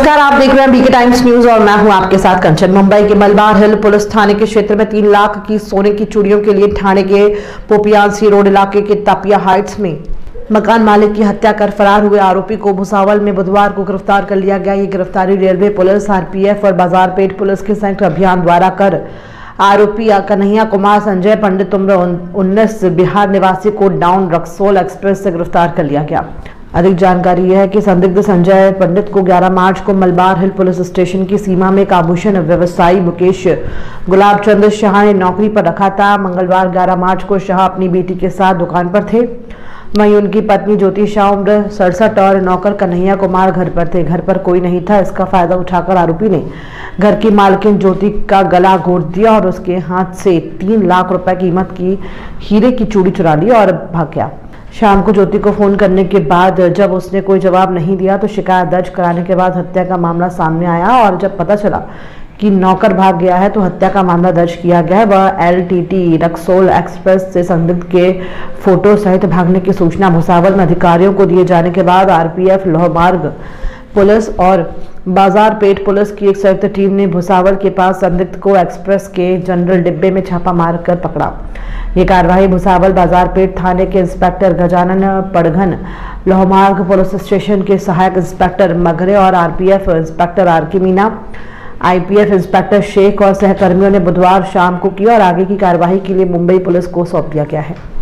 नमस्कार, आप देख रहे हैं बीके टाइम्स न्यूज और मैं हूं आपके साथ कंचन। मुंबई के मलबार हिल पुलिस थाने के क्षेत्र में 3 लाख की सोने की चूड़ियों के लिए ठाणे के पोपियालसी रोड इलाके के तापिया हाइट्स में मकान मालिक की हत्या कर फरार हुए आरोपी को भुसावल में बुधवार को गिरफ्तार कर लिया गया। ये गिरफ्तारी रेलवे पुलिस, आरपीएफ और बाजारपेट पुलिस के संयुक्त अभियान द्वारा कर आरोपी कन्हैया कुमार संजय पंडित उम्र 19 बिहार निवासी को डाउन रक्सोल एक्सप्रेस से गिरफ्तार कर लिया गया। अधिक जानकारी यह है कि संदिग्ध संजय पंडित को 11 मार्च को मलबार हिल पुलिस स्टेशन की सीमा में एक आभूषण व्यवसायी मुकेश गुलाब चंद शाह ने नौकरी पर रखा था। मंगलवार 11 मार्च को शाह अपनी बेटी के साथ दुकान पर थे। वहीं उनकी पत्नी ज्योति शाह उम्र 67 और नौकर कन्हैया कुमार घर पर थे। घर पर कोई नहीं था। इसका फायदा उठाकर आरोपी ने घर की मालकिन ज्योति का गला घोट दिया और उसके हाथ से 3 लाख रुपए कीमत की हीरे की चूड़ी चुरा ली और भाग गया। शाम को ज्योति को फोन करने के बाद जब उसने कोई जवाब नहीं दिया तो शिकायत दर्ज कराने के बाद हत्या का मामला सामने आया और जब पता चला कि नौकर भाग गया है तो हत्या का मामला दर्ज किया गया है। वह एलटीटी रक्सोल एक्सप्रेस से संदिग्ध के फोटो सहित भागने की सूचना भुसावल में अधिकारियों को दिए जाने के बाद आरपीएफ, लोहमार्ग पुलिस और बाजारपेट पुलिस की एक संयुक्त टीम ने भुसावल के पास संदिग्ध को एक्सप्रेस के जनरल डिब्बे में छापा मारकर पकड़ा। ये कार्रवाई भुसावल बाजारपेट थाने के इंस्पेक्टर गजानन पड़घन, लोहमार्ग पुलिस स्टेशन के सहायक इंस्पेक्टर मगरे और RPF inspector RK Meena, IPF inspector Shaikh और सहकर्मियों ने बुधवार शाम को की और आगे की कार्रवाई के लिए मुंबई पुलिस को सौंप दिया गया है।